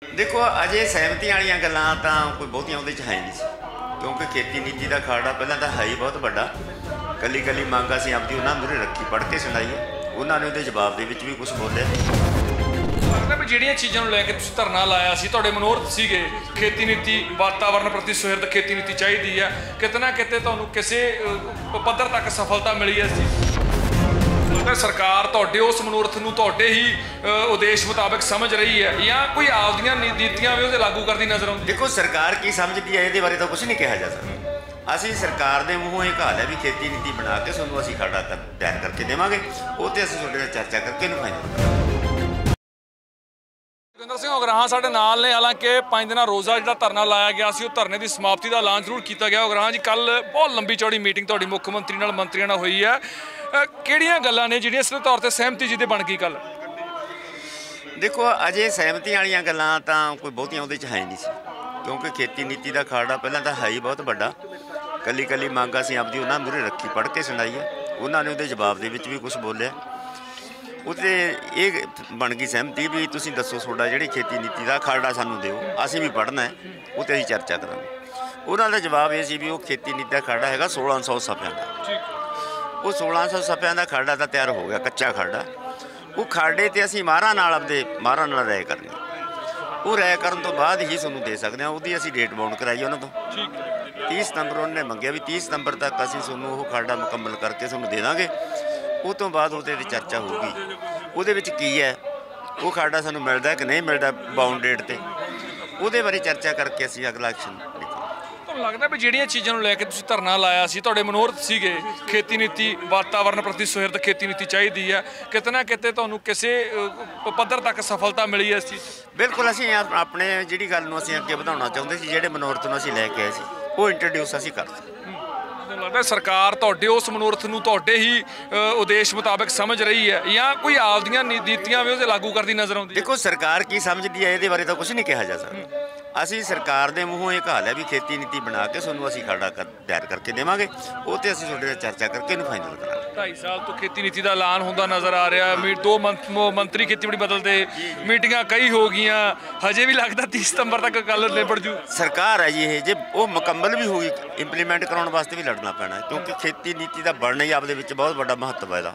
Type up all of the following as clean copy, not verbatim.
देखो अजे सहमति वाली गल्लां तां कोई बहुतियां उहदे च है नहीं सी, क्योंकि खेती नीति का खाड़ा पहलां तां है ही बहुत वड्डा। कली कली मंग असीं आपदी उन्हां मूहरे रखी, पढ़ के सुणाई है। उन्हां ने उहदे जवाब दे विच भी कुछ बोलिया। लगदा भी ਜਿਹੜੀਆਂ ਚੀਜ਼ਾਂ ਨੂੰ ਲੈ ਕੇ ਤੁਸੀਂ ਧਰਨਾ ਲਾਇਆ ਸੀ, ਤੁਹਾਡੇ ਮਨੋਰਥ ਸੀਗੇ ਖੇਤੀ ਨੀਤੀ, ਵਾਤਾਵਰਣ ਪ੍ਰਤੀ ਸੁਹਿਰਦ ਖੇਤੀ ਨੀਤੀ ਚਾਹੀਦੀ ਹੈ, ਕਿਤੇ ਨਾ ਕਿਤੇ ਤੁਹਾਨੂੰ ਕਿਸੇ ਪੱਧਰ ਤੱਕ ਸਫਲਤਾ ਮਿਲੀ ਹੈ ਸੀ। सरकार तुहाडे उस मनोरथ नूं तुहाडे ही उद्देश मुताबिक समझ रही है या कोई आपदियां नीतियां भी उहदे लागू करदी नज़र आउंदी? देखो सरकार की समझदी है, इहदे बारे तो कुछ नहीं कहा जा सकदा। ਅਸੀਂ ਸਰਕਾਰ ਦੇ ਮੂੰਹੋਂ ਇਹ ਕਹਾ ਲਿਆ ਵੀ ਖੇਤੀ ਨੀਤੀ ਬਣਾ ਕੇ ਤੁਹਾਨੂੰ ਅਸੀਂ ਖਾੜਾ ਤਿਆਰ ਕਰਕੇ ਦੇਵਾਂਗੇ, ਉਹ ਤੇ ਅਸੀਂ ਤੁਹਾਡੇ ਨਾਲ ਚਰਚਾ ਕਰਕੇ ਇਹਨੂੰ ਫਾਈਨਲ ਕਰਾਂਗੇ। ਜੋਗਿੰਦਰ ਸਿੰਘ ਉਗਰਾਹਾਂ ਸਾਡੇ ਨਾਲ ਨੇ। ਹਾਲਾਂਕਿ 5 ਦਿਨਾਂ ਰੋਜ਼ਾ ਜਿਹੜਾ ਧਰਨਾ ਲਾਇਆ ਗਿਆ ਸੀ, ਉਹ ਧਰਨੇ ਦੀ ਸਮਾਪਤੀ ਦਾ ਐਲਾਨ ਜ਼ਰੂਰ ਕੀਤਾ ਗਿਆ। ਉਗਰਾਹਾਂ ਜੀ, ਕੱਲ੍ਹ ਬਹੁਤ ਲੰਬੀ ਚੌੜੀ ਮੀਟਿੰਗ ਤੁਹਾਡੀ ਮੁੱਖ ਮੰਤਰੀ ਨਾਲ, ਮੰਤਰੀਆਂ ਨਾਲ ਹੋਈ ਹੈ। ਕਿਹੜੀਆਂ ਗੱਲਾਂ ਨੇ ਜਿਹੜੀਆਂ ਸਿੱਧੇ ਤੌਰ 'ਤੇ ਸਹਿਮਤੀ ਜਿਹਦੇ ਬਣ ਗਈ ਕੱਲ੍ਹ? ਦੇਖੋ ਅਜੇ ਸਹਿਮਤੀ ਵਾਲੀਆਂ ਗੱਲਾਂ ਤਾਂ ਕੋਈ ਬਹੁਤੀਆਂ ਉਹਦੇ 'ਚ ਹੈ ਨਹੀਂ ਸੀ, ਕਿਉਂਕਿ ਖੇਤੀ ਨੀਤੀ ਦਾ ਖਾੜਾ ਪਹਿਲਾਂ ਤਾਂ ਹੈ ਹੀ ਬਹੁਤ ਵੱਡਾ। ਕੱਲੀ ਕੱਲੀ ਮੰਗ ਅਸੀਂ ਆਪਦੀ ਉਹਨਾਂ ਮੂਹਰੇ ਰੱਖੀ, ਪੜ੍ਹ ਕੇ ਸੁਣਾਈ ਹੈ। ਉਹਨਾਂ ਨੇ ਉਹਦੇ ਜਵਾਬ ਦੇ ਵਿੱਚ ਵੀ ਕੁਛ ਬੋਲਿਆ। ਉੱਤੇ ਇਹ ਬਣ ਗਈ ਸਹਿਮਤੀ ਵੀ ਤੁਸੀਂ ਦੱਸੋ ਤੁਹਾਡਾ ਜਿਹੜੀ ਖੇਤੀ ਨੀਤੀ ਦਾ ਖਾੜਾ ਸਾਨੂੰ ਦਿਓ, ਅਸੀਂ ਵੀ ਪੜ੍ਹਨਾ ਹੈ, ਉਹ 'ਤੇ ਅਸੀਂ ਚਰਚਾ ਕਰਾਂਗੇ। ਉਹਨਾਂ ਦਾ ਜਵਾਬ ਇਹ ਸੀ ਵੀ ਉਹ ਖੇਤੀ ਨੀਤੀ ਦਾ ਖਾੜਾ ਹੈਗਾ 1600 ਸਫ਼ਿਆਂ ਦਾ। ਉਹ 1600 ਸਫ਼ਿਆਂ ਦਾ ਖਾੜਾ ਤਾਂ ਤਿਆਰ ਹੋ ਗਿਆ, ਕੱਚਾ ਖਾੜਾ। ਉਹ ਖਾੜੇ 'ਤੇ ਅਸੀਂ ਮਾਹਰਾਂ ਨਾਲ ਆਪਦੇ ਮਾਹਰਾਂ ਨਾਲ ਰਾਏ ਕਰਨੀ। ਉਹ ਰਾਏ ਕਰਨ ਤੋਂ ਬਾਅਦ ਹੀ ਤੁਹਾਨੂੰ ਦੇ ਸਕਦੇ ਹਾਂ। ਉਹਦੀ ਅਸੀਂ ਡੇਟ ਬਾਉਂਡ ਕਰਾਈ ਉਹਨਾਂ ਤੋਂ। 30 ਸਤੰਬਰ ਉਹਨੇ ਮੰਗਿਆ ਵੀ 30 ਸਤੰਬਰ ਤੱਕ ਅਸੀਂ ਤੁਹਾਨੂੰ ਉਹ ਖਾੜਾ ਮੁਕੰਮਲ ਕਰਕੇ ਤੁਹਾਨੂੰ ਦੇ ਦਾਂਗੇ। ਉਹ ਤੋਂ ਬਾਅਦ ਉਹਦੇ 'ਤੇ ਚਰਚਾ ਹੋਊਗੀ, ਉਹਦੇ ਵਿੱਚ ਕੀ ਹੈ, ਉਹ ਖਾੜਾ ਸਾਨੂੰ ਮਿਲਦਾ ਕਿ ਨਹੀਂ ਮਿਲਦਾ ਬਾਉਂਡ ਡੇਟ 'ਤੇ, ਉਹਦੇ ਬਾਰੇ ਚਰਚਾ ਕਰਕੇ ਅਸੀਂ ਅਗਲਾ ਐਕਸ਼ਨ ਲਿਖਾਂਗੇ। ਤੁਹਾਨੂੰ ਲੱਗਦਾ ਵੀ ਜਿਹੜੀਆਂ ਚੀਜ਼ਾਂ ਨੂੰ ਲੈ ਕੇ ਤੁਸੀਂ ਧਰਨਾ ਲਾਇਆ ਸੀ, ਤੁਹਾਡੇ ਮਨੋਰਥ ਸੀਗੇ ਖੇਤੀ ਨੀਤੀ, ਵਾਤਾਵਰਣ ਪ੍ਰਤੀ ਸੁਹਿਰਦ ਖੇਤੀ ਨੀਤੀ ਚਾਹੀਦੀ ਹੈ, ਕਿਤੇ ਨਾ ਕਿਤੇ ਤੁਹਾਨੂੰ ਕਿਸੇ ਪੱਧਰ ਤੱਕ ਸਫਲਤਾ ਮਿਲੀ ਹੈ ਇਸ ਚੀਜ਼? ਬਿਲਕੁਲ, ਅਸੀਂ ਆਪਣੇ ਜਿਹੜੀ ਗੱਲ ਨੂੰ ਅਸੀਂ ਅੱਗੇ ਵਧਾਉਣਾ ਚਾਹੁੰਦੇ ਸੀ, ਜਿਹੜੇ ਮਨੋਰਥ ਨੂੰ ਅਸੀਂ ਲੈ ਕੇ ਆਏ ਸੀ, ਉਹ ਇੰਟਰੋਡਿਊਸ ਅਸੀਂ ਕਰਦੇ। ਲੱਗਦਾ ਸਰਕਾਰ ਤੁਹਾਡੇ ਉਸ ਮਨੋਰਥ ਨੂੰ ਤੁਹਾਡੇ ਹੀ ਉਦੇਸ਼ ਮੁਤਾਬਕ ਸਮਝ ਰਹੀ ਹੈ ਜਾਂ ਕੋਈ ਆਪਦੀਆਂ ਨੀਤੀਆਂ ਵੀ ਉਹਦੇ ਲਾਗੂ ਕਰਦੀ ਨਜ਼ਰ ਆਉਂਦੀ? ਦੇਖੋ ਸਰਕਾਰ ਕੀ ਸਮਝਦੀ ਹੈ, ਇਹਦੇ ਬਾਰੇ ਤਾਂ ਕੁਝ ਨਹੀਂ ਕਿਹਾ ਜਾ ਸਕਦਾ। ਅਸੀਂ ਸਰਕਾਰ ਦੇ ਮੂੰਹੋਂ ਇਹ ਕਹਾ ਲਿਆ ਵੀ ਖੇਤੀ ਨੀਤੀ ਬਣਾ ਕੇ ਤੁਹਾਨੂੰ ਅਸੀਂ ਖਾੜਾ ਤਿਆਰ ਕਰਕੇ ਦੇਵਾਂਗੇ, ਉਹ 'ਤੇ ਅਸੀਂ ਤੁਹਾਡੇ ਨਾਲ ਚਰਚਾ ਕਰਕੇ ਇਹਨੂੰ ਫਾਈਨਲ ਕਰਾਂਗੇ। 2.5 ਸਾਲ ਤੋਂ ਖੇਤੀ ਨੀਤੀ ਦਾ ਐਲਾਨ ਹੁੰਦਾ ਨਜ਼ਰ ਆ ਰਿਹਾ। 2 ਮੰਤਰੀ ਖੇਤੀਬਾੜੀ ਬਦਲਦੇ, ਮੀਟਿੰਗਾਂ ਕਈ ਹੋ ਗਈਆਂ, ਹਜੇ ਵੀ ਲੱਗਦਾ 30 ਸਤੰਬਰ ਤੱਕ ਗੱਲ ਨਿਬੜ ਜੂ। ਸਰਕਾਰ ਹੈ ਜੀ ਇਹ, ਜੇ ਉਹ ਮੁਕੰਮਲ ਵੀ ਹੋਗੀ ਇੰਪਲੀਮੈਂਟ ਕਰਾਉਣ ਵਾਸਤੇ ਵੀ ਲੜਨਾ ਪੈਣਾ, ਕਿਉਂਕਿ ਖੇਤੀ ਨੀਤੀ ਦਾ ਬਣਨਾ ਹੀ ਆਪਦੇ ਵਿੱਚ ਬਹੁਤ ਵੱਡਾ ਮਹੱਤਵ ਹੈ ਇਹਦਾ।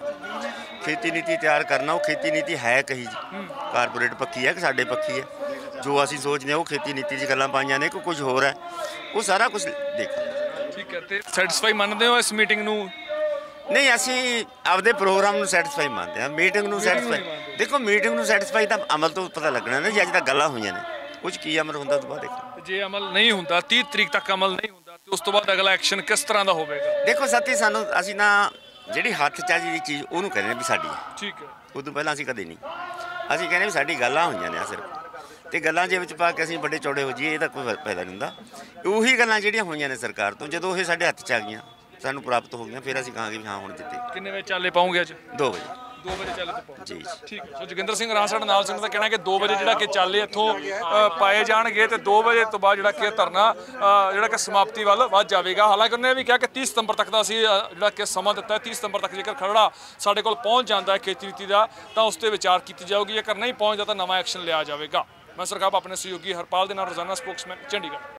ਖੇਤੀ ਨੀਤੀ ਤਿਆਰ ਕਰਨਾ, ਉਹ ਖੇਤੀ ਨੀਤੀ ਹੈ ਕਹੀ ਜੀ, ਕਾਰਪੋਰੇਟ ਪੱਖੀ ਹੈ ਕਿ ਸਾਡੇ ਪੱਖੀ ਹੈ, ਜੋ ਅਸੀਂ ਸੋਚਦੇ ਹਾਂ ਉਹ ਖੇਤੀ ਨੀਤੀ 'ਚ ਗੱਲਾਂ ਪਾਈਆਂ ਨੇ ਕਿ ਕੁਝ ਹੋਰ ਹੈ, ਉਹ ਸਾਰਾ ਕੁਝ ਦੇਖਾਂ। ਠੀਕ ਹੈ, ਤੇ ਸੈਟੀਸਫਾਈ ਮੰਨਦੇ ਹੋ ਇਸ ਮੀਟਿੰਗ ਨੂੰ? ਨਹੀਂ, ਅਸੀਂ ਆਪਦੇ ਪ੍ਰੋਗਰਾਮ ਨੂੰ ਸੈਟੀਸਫਾਈ ਮੰਨਦੇ ਹਾਂ, ਮੀਟਿੰਗ ਨੂੰ ਸੈਟੀਸਫਾਈ। ਦੇਖੋ ਮੀਟਿੰਗ ਨੂੰ ਸੈਟੀਸਫਾਈ ਤਾਂ ਅਮਲ ਤੋਂ ਪਤਾ ਲੱਗਣਾ ਨਾ ਜੀ, ਅੱਜ ਤੱਕ ਗੱਲਾਂ ਹੋਈਆਂ ਨੇ, ਕੁਝ ਕੀ ਅਮਲ ਹੁੰਦਾ ਉਸ ਤੋਂ ਬਾਅਦ ਦੇਖੋ। ਜੇ ਅਮਲ ਨਹੀਂ ਹੁੰਦਾ, 30 ਤਰੀਕ ਤੱਕ ਅਮਲ ਨਹੀਂ ਹੁੰਦਾ, ਤੇ ਉਸ ਤੋਂ ਬਾਅਦ ਅਗਲਾ ਐਕਸ਼ਨ ਕਿਸ ਤਰ੍ਹਾਂ ਦਾ ਹੋਵੇਗਾ? ਦੇਖੋ ਸਾਥੀ, ਸਾਨੂੰ ਅਸੀਂ ਨਾ ਜਿਹੜੀ ਹੱਥ 'ਚ ਆ ਜਿਹੜੀ ਚੀਜ਼ ਉਹਨੂੰ ਕਹਿੰਦੇ ਵੀ ਸਾਡੀ ਹੈ। ਠੀਕ ਹੈ, ਉਦੋਂ ਪਹਿਲਾਂ ਅਸੀਂ ਕਦੇ ਨਹੀਂ, ਅਸੀਂ ਕਹਿੰਦੇ ਵੀ ਸਾਡੀ ਗੱਲਾਂ ਹੋਈਆਂ ਨੇ ਸਿਰਫ, ਤੇ ਗੱਲਾਂ ਜੇ ਵਿੱਚ ਪਾ ਕੇ ਅਸੀਂ ਵੱਡੇ ਚੌੜੇ ਹੋ ਜਾਈਏ, ਇਹਦਾ ਕੋਈ ਫਾਇਦਾ ਨਹੀਂ ਹੁੰਦਾ। ਉਹੀ ਗੱਲਾਂ ਜਿਹੜੀਆਂ ਹੋਈਆਂ ਨੇ ਸਰਕਾਰ ਤੋਂ, ਜਦੋਂ ਇਹ ਸਾਡੇ ਹੱਥ 'ਚ ਆ ਗਈਆਂ, ਸਾਨੂੰ ਪ੍ਰਾਪਤ ਹੋ ਗਈਆਂ, ਫਿਰ ਅਸੀਂ ਕਹਾਂਗੇ ਵੀ ਹਾਂ ਹੁਣ ਜਿੱਤੇ। ਕਿੰਨੇ ਵਜੇ ਚਾਲੇ ਪਾਉਂਗੇ ਅੱਜ? 2 ਵਜੇ। 2 ਵਜੇ ਚਾਲੇ ਤੇ ਪਾਓ ਜੀ। ਠੀਕ ਹੈ। ਸੋ ਜੋਗਿੰਦਰ ਸਿੰਘ ਰਾਹ ਸਾਡੇ ਨਾਲ ਸਿੰਘ ਦਾ ਕਹਿਣਾ ਕਿ 2 ਵਜੇ ਜਿਹੜਾ ਕਿ ਚਾਲੇ ਇੱਥੋਂ ਪਾਏ ਜਾਣਗੇ, ਤੇ 2 ਵਜੇ ਤੋਂ ਬਾਅਦ ਜਿਹੜਾ ਕਿ ਧਰਨਾ ਜਿਹੜਾ ਕਿ ਸਮਾਪਤੀ ਵੱਲ ਵੱਧ ਜਾਵੇਗਾ। ਹਾਲਾਂਕਿ ਉਹਨੇ ਵੀ ਕਿਹਾ ਕਿ 30 ਸਤੰਬਰ ਤੱਕ ਦਾ ਅਸੀਂ ਜਿਹੜਾ ਕਿ ਸਮਾਂ ਦਿੱਤਾ ਹੈ। 30 ਸਤੰਬਰ ਤੱਕ ਜੇਕਰ ਖਰੜਾ ਸਾਡੇ ਕੋਲ ਪਹੁੰਚ ਜਾਂਦਾ ਹੈ ਖੇਤੀ ਨੀਤੀ ਦਾ, ਤਾਂ ਉਸ 'ਤੇ ਵਿਚਾਰ ਕੀਤੀ ਜਾਊਗੀ। ਜੇਕਰ ਨਹੀਂ ਪਹੁੰਚਦਾ ਤਾਂ ਨਵਾਂ ਐਕਸ਼ਨ ਲਿਆ ਜਾਵੇਗਾ। ਮੈਂ ਸਰਕਾਰ ਆਪਣੇ ਸਹਿਯੋਗੀ ਹਰਪਾਲ ਦੇ ਨਾਲ, ਰੋਜ਼ਾਨਾ ਸਪੋਕਸਮੈਨ, ਚੰਡੀਗੜ੍ਹ।